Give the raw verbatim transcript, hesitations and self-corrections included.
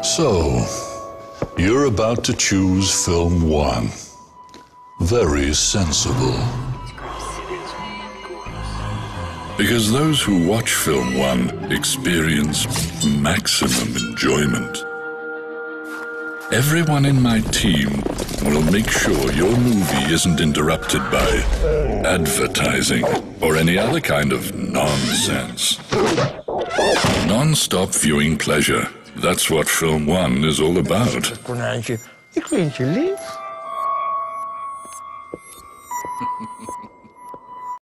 So, you're about to choose Film one. Very sensible. Because those who watch Film one experience maximum enjoyment. Everyone in my team will make sure your movie isn't interrupted by advertising or any other kind of nonsense. Non-stop viewing pleasure. That's what Film one is all about. Konijntje, ik vind je lief.